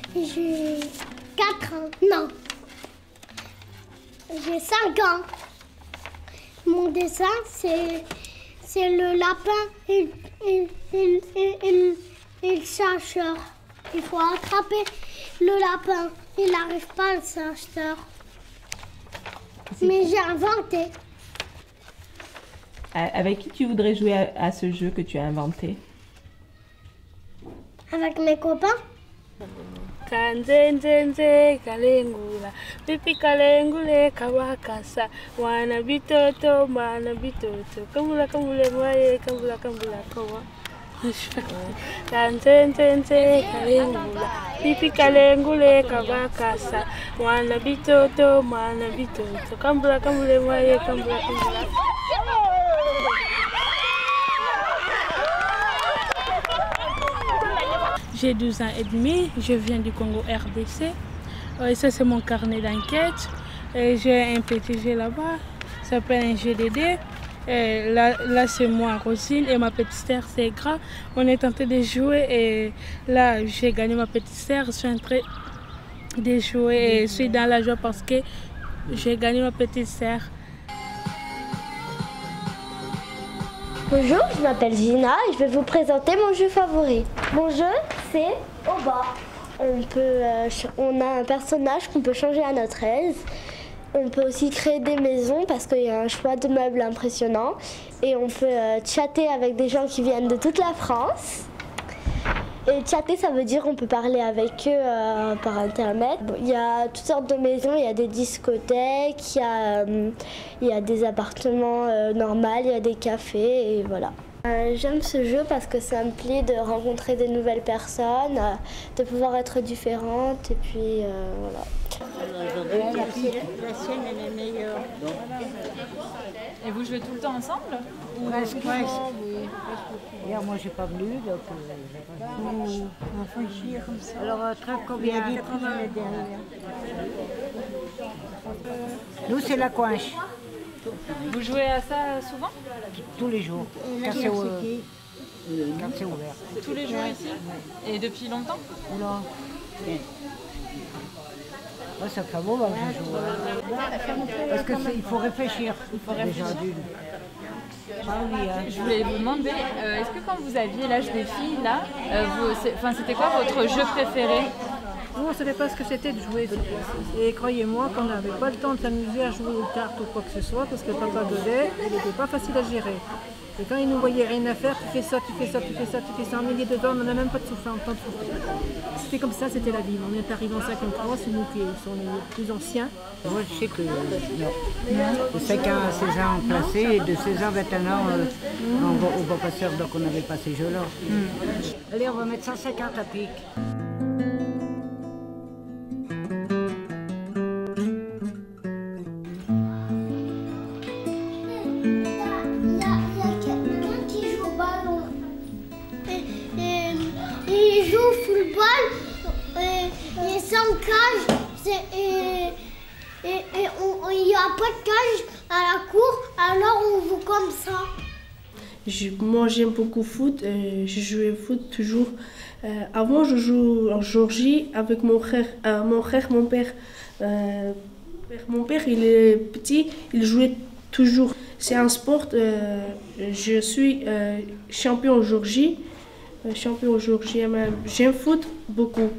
J'ai 4 ans. Non. J'ai 5 ans. Mon dessin, c'est le lapin et le chercheur. Il faut attraper le lapin. Il n'arrive pas, le chercheur. Mais j'ai inventé. Avec qui tu voudrais jouer à ce jeu que tu as inventé? Avec mes copains. Kanzenzenze kalengula, pipi kalengule kawakasa, wana bitoto, mana bitoto, kambula kambule mwaye, kambula kambula kawa. Kanzenzenze kalengula, pipi kalengule kawakasa, wana bitoto, mana bitoto, kambula kambule mwaye, kambula kambula. J'ai 12 ans et demi, je viens du Congo RDC. Et ça, c'est mon carnet d'enquête. J'ai un petit jeu là-bas, ça s'appelle un jeu d'aider. Là c'est moi, Rosine, et ma petite sœur, c'est Gra. On est tenté de jouer et là, j'ai gagné ma petite sœur. Je suis en train de jouer et je suis dans la joie parce que j'ai gagné ma petite sœur. Bonjour, je m'appelle Gina et je vais vous présenter mon jeu favori. Mon jeu, c'est au bas. On a un personnage qu'on peut changer à notre aise. On peut aussi créer des maisons parce qu'il y a un choix de meubles impressionnant. Et on peut chatter avec des gens qui viennent de toute la France. Et chatter, ça veut dire qu'on peut parler avec eux par internet. Bon, il y a toutes sortes de maisons, il y a des discothèques, il y a des appartements normaux, il y a des cafés et voilà. J'aime ce jeu parce que ça me plaît de rencontrer des nouvelles personnes, de pouvoir être différente et puis voilà. La sienne, elle est meilleure. Et vous jouez tout le temps ensemble? Presque. Hier, moi, j'ai pas venu, donc on va franchir comme ça. Alors, trappe combien? 80 derrière. Nous, c'est la coinche. Vous jouez à ça souvent? Tous les jours, quand c'est ouvert. Tous les jours ici? Et depuis longtemps? Oula. Ouais, ça fait beau, je joue. Parce qu'il faut réfléchir. Il faut réfléchir. Ah oui, hein. Je voulais vous demander, est-ce que quand vous aviez l'âge des filles, là, c'était quoi votre jeu préféré? Nous, on ne savait pas ce que c'était de jouer. Et croyez-moi qu'on n'avait pas le temps de s'amuser à jouer aux cartes ou quoi que ce soit, parce que papa Godet, il n'était pas facile à gérer. Et quand il nous voyait rien à faire, tu fais ça, tu fais ça, tu fais ça, tu fais ça, on est dedans, on n'a même pas de souffle, temps de souffle. C'était comme ça, c'était la vie. On est arrivé en 53, c'est nous qui sommes les plus anciens. Moi, je sais que de 5 ans à 16 ans placé, et de 16 ans à 21 ans au bas passeur, donc on n'avait pas ces jeux-là. Allez, on va mettre 150 à pique. Et sans cage, il n'y a pas de cage à la cour, alors on joue comme ça. Moi j'aime beaucoup foot, je jouais au foot toujours. Avant je joue en Géorgie avec mon frère, mon père. Mon père il est petit, il jouait toujours. C'est un sport, je suis champion en Géorgie. J'aime foot beaucoup.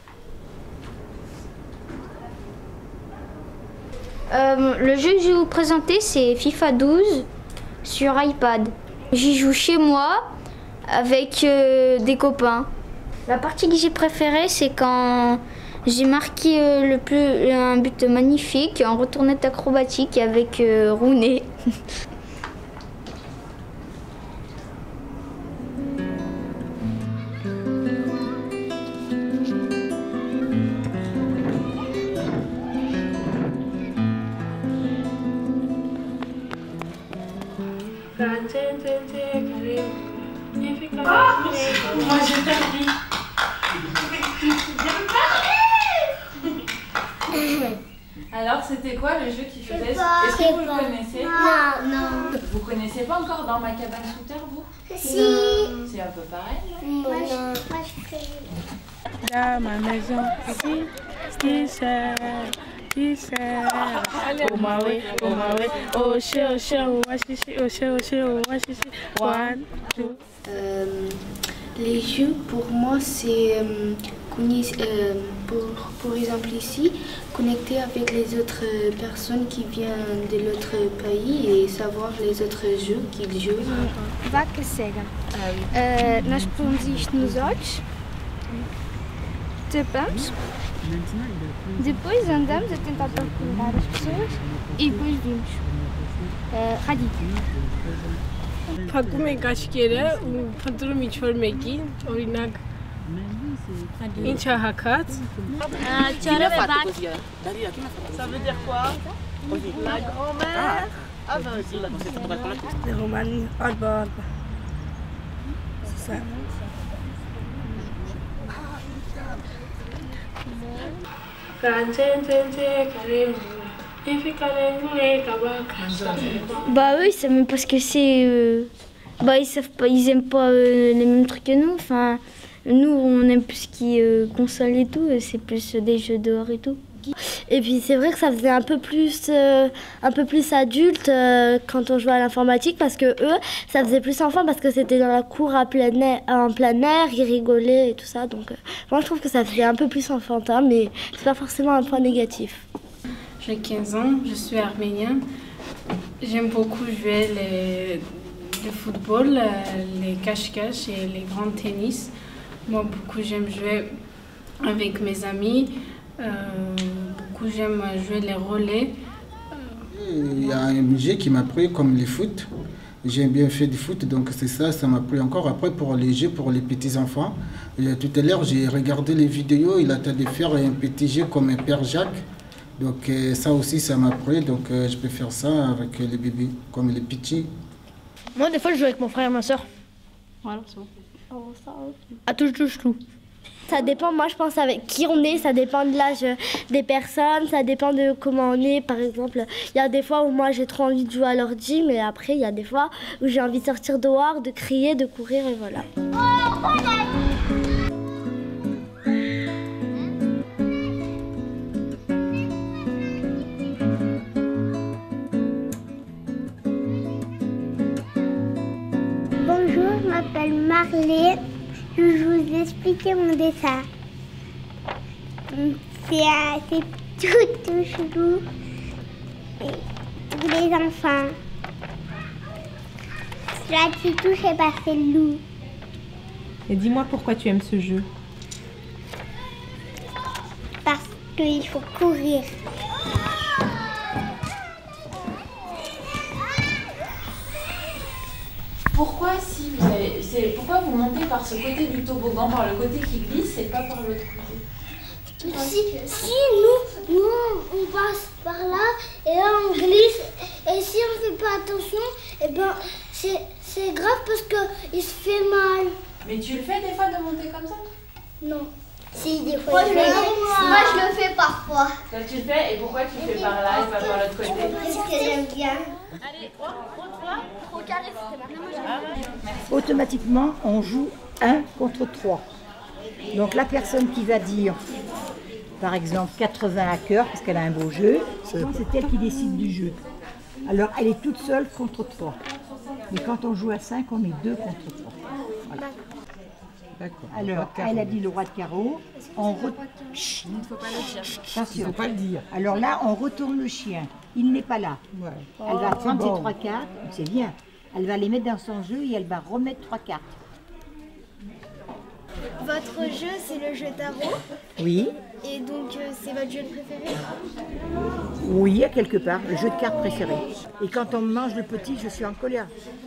Le jeu que je vais vous présenter, c'est FIFA 12 sur iPad. J'y joue chez moi avec des copains. La partie que j'ai préférée, c'est quand j'ai marqué un but magnifique en retournette acrobatique avec Rooney. Moi j'ai perdu. Alors c'était quoi le jeu qui faisait? Est-ce que vous le connaissez? Non. Vous connaissez pas encore Dans ma cabane sous terre, vous? Si. c'est un peu pareil. Dans ma maison, qui sert, oh my way, oh shit, washishi, washishi, 1, 2. Les jeux, pour moi, c'est, pour exemple ici, connecter avec les autres personnes qui viennent de l'autre pays et savoir les autres jeux qu'ils jouent. Vaca cega. Nós pomos isto nos olhos, tapamos, depois andamos a tentar procurar as pessoas e depois vimos. Radicul. Փակում ենք աչքերը ու փնտրում ինչ-որ մեկին, օրինակ ինչ է հագած։ Ça veut dire quoi? La grand-mère. Ah ben aussi la grand-mère. Roumanie, Alba. C'est ça. Bah eux, ils savent même pas ce que c'est. Bah ils savent pas, ils aiment pas les mêmes trucs que nous. Enfin, nous on aime plus ce qui est console et tout. C'est plus des jeux dehors et tout. Et puis c'est vrai que ça faisait un peu plus adulte quand on jouait à l'informatique parce que eux, ça faisait plus enfant parce que c'était dans la cour en plein air, ils rigolaient et tout ça. Donc moi je trouve que ça faisait un peu plus enfantin, mais c'est pas forcément un point négatif. J'ai 15 ans, je suis arménienne. J'aime beaucoup jouer le football, les cache-cache et les grands tennis. Moi, beaucoup j'aime jouer avec mes amis. Beaucoup j'aime jouer les relais. Il y a un jeu qui m'a pris comme le foot. J'ai bien fait du foot, donc c'est ça, ça m'a pris encore. Après, pour les jeux, pour les petits-enfants, tout à l'heure, j'ai regardé les vidéos, il a tenté de faire un petit jeu comme un Père Jacques. Donc ça aussi, ça m'a pris, donc je peux faire ça avec les bébés, comme les petits. Moi, des fois, je joue avec mon frère et ma soeur. Voilà, c'est bon. À touche tout. Ça dépend, moi je pense avec qui on est, ça dépend de l'âge des personnes, ça dépend de comment on est. Par exemple, il y a des fois où moi j'ai trop envie de jouer à l'ordi, mais après il y a des fois où j'ai envie de sortir dehors, de crier, de courir et voilà. Bonjour, je m'appelle Marlène. Je vais vous expliquer mon dessin. C'est tout chelou. Pour les enfants. La petite touche est passée le loup. Et dis-moi pourquoi tu aimes ce jeu. Parce qu'il faut courir. Pourquoi pourquoi vous montez par ce côté du toboggan, par le côté qui glisse et pas par l'autre côté? Si nous on passe par là et là on glisse et si on fait pas attention, et ben c'est grave parce que il se fait mal. Mais tu le fais des fois de monter comme ça? Non. Si des fois. Moi je le fais parfois. Toi tu le fais et pourquoi tu le fais par là et pas par l'autre côté? Parce que j'aime bien. Allez, Automatiquement, on joue 1 contre 3. Donc la personne qui va dire, par exemple, 80 à cœur, parce qu'elle a un beau jeu, c'est elle qui décide du jeu. Alors elle est toute seule contre 3. Mais quand on joue à 5, on est 2 contre 3. Voilà. Alors, elle a dit le roi de carreau. Il ne faut pas le dire. Attention. Il ne faut pas le dire. Alors là, on retourne le chien. Il n'est pas là. Ouais. Elle va prendre ses 3 cartes. C'est bien. Elle va les mettre dans son jeu et elle va remettre 3 cartes. Votre jeu, c'est le jeu tarot. Oui. Et donc, c'est votre jeu préféré? Oui, à quelque part. Le jeu de cartes préféré. Et quand on mange le petit, je suis en colère.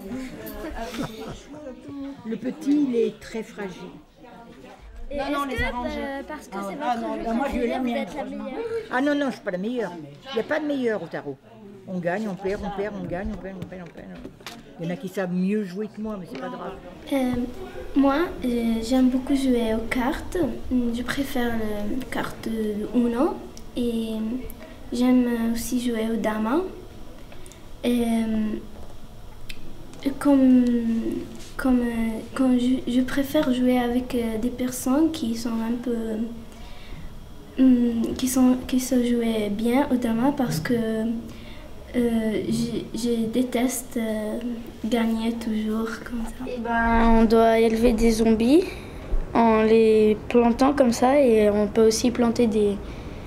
Le petit, il est très fragile. Non, les arranger. Parce que c'est votre jeu moi, je l'aime bien. vous êtes la meilleure. Ah non, non, je ne suis pas la meilleure. Il n'y a pas de meilleure au tarot. On gagne, on perd, on perd, on gagne, on perd, on perd, on perd. Il y en a qui savent mieux jouer que moi, mais c'est pas grave. Moi, j'aime beaucoup jouer aux cartes. Je préfère les cartes Uno. Et j'aime aussi jouer aux dames. Et comme Quand je préfère jouer avec des personnes qui sont un peu qui se jouent bien au dama parce que je déteste gagner toujours comme ça. Et on doit élever des zombies en les plantant comme ça, et on peut aussi planter des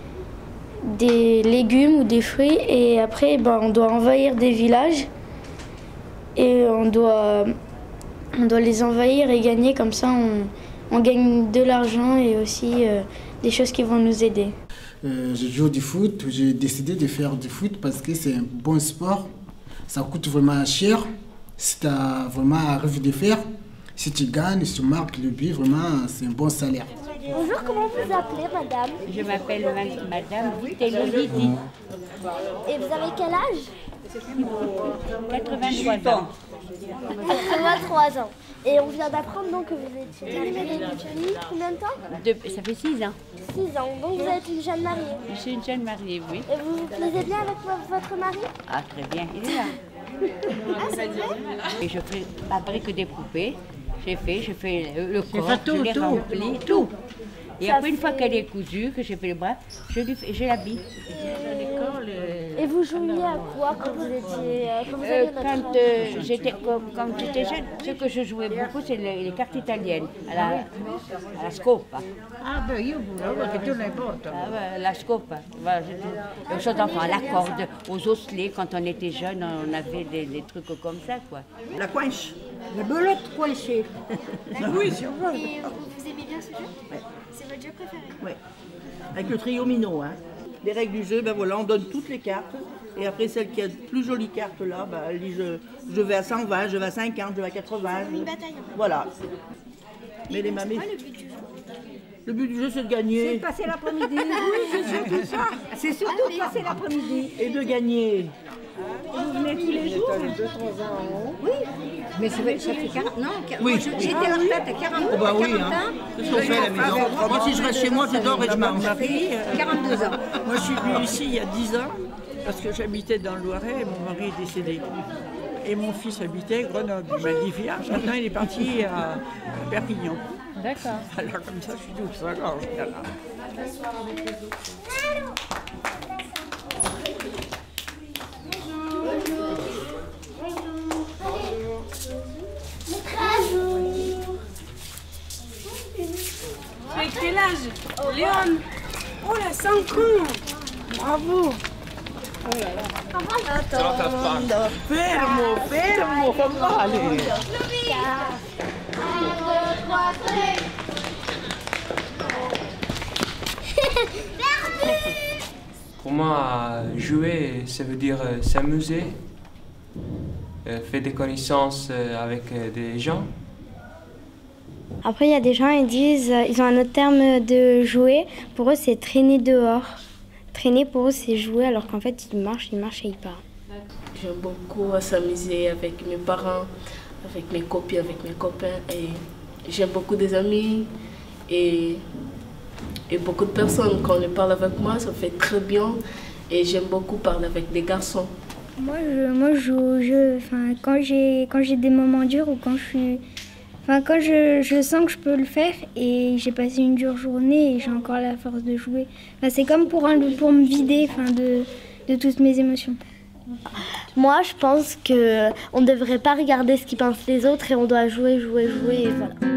légumes ou des fruits, et après on doit envahir des villages et on doit les envahir et gagner, comme ça on gagne de l'argent et aussi des choses qui vont nous aider. Je joue du foot, j'ai décidé de faire du foot parce que c'est un bon sport, ça coûte vraiment cher, si tu as vraiment envie de faire, si tu gagnes, si tu marques le but, vraiment c'est un bon salaire. Bonjour, comment vous appelez, madame? Je m'appelle madame Téloditi. Et vous avez quel âge? 83 ans. 83 ans. Et on vient d'apprendre donc que vous étiez mariée depuis combien de temps? Ça fait 6 ans. 6 ans. Donc vous êtes une jeune mariée? Je suis une jeune mariée, oui. Et vous vous plaisez bien avec votre mari? Ah, très bien, il est là. Et je fabrique des poupées. Je fais le corps, je les remplis, tout. Et après, une fois qu'elle est cousue, que j'ai fait les bras, je l'habille. Et vous jouiez à quoi quand vous étiez quand j'étais jeune, ce que je jouais beaucoup, c'est les cartes italiennes, à la scopa. Ah ben io che tu n'importe. La scopa, aux choses d'enfants, à la corde, aux osselets. Quand on était jeune, on avait des trucs comme ça, quoi. La coinche, la belote coinchée. Oui, si on veut. Et vous aimez bien ce jeu? Oui. C'est votre jeu préféré? Oui, avec le trio minot. Les règles du jeu, voilà, on donne toutes les cartes. Et après, celle qui a la plus jolie carte là, elle dit je vais à 120, je vais à 50, je vais à 80. Une bataille. Voilà. Mais les mamies. C'est quoi le but du jeu? Le but du jeu, c'est de gagner. C'est de passer l'après-midi. Oui, c'est surtout ça. C'est surtout de passer l'après-midi. Et de gagner. Vous venez tous les jours? 2-3 ans. Oui. Mais ça fait 40 ans. Oui. J'étais à la retraite à 40 ans. Oh bah oui, c'est ce qu'on fait à la maison. Moi, si je reste chez moi, je dors et je mange. Ça fait 42 ans. Moi, je suis venue ici il y a 10 ans parce que j'habitais dans le Loiret et mon mari est décédé. Et mon fils habitait Grenoble. Il m'a dit, viens, maintenant il est parti à Perpignan. D'accord. Alors comme ça, je suis toute seule. Alors, je là. Tu as quel âge, Léon? Oh là, 5 ans. Bravo. Oh là là. Attends. Fermo, fa male. 1, 2, 3, 3. Pour moi, jouer, ça veut dire s'amuser, faire des connaissances avec des gens. Après, il y a des gens, ils disent, ils ont un autre terme de jouer. Pour eux, c'est traîner dehors. Traîner, pour eux, c'est jouer, alors qu'en fait, ils marchent et ils partent. J'aime beaucoup s'amuser avec mes parents, avec mes copines, avec mes copains. Et j'aime beaucoup des amis et beaucoup de personnes. Quand ils parlent avec moi, ça fait très bien. Et j'aime beaucoup parler avec des garçons. Moi, je joue au jeu quand j'ai des moments durs ou quand quand je sens que je peux le faire et j'ai passé une dure journée et j'ai encore la force de jouer. C'est comme pour me vider de toutes mes émotions. Moi, je pense qu'on ne devrait pas regarder ce qu'ils pensent les autres et on doit jouer et voilà.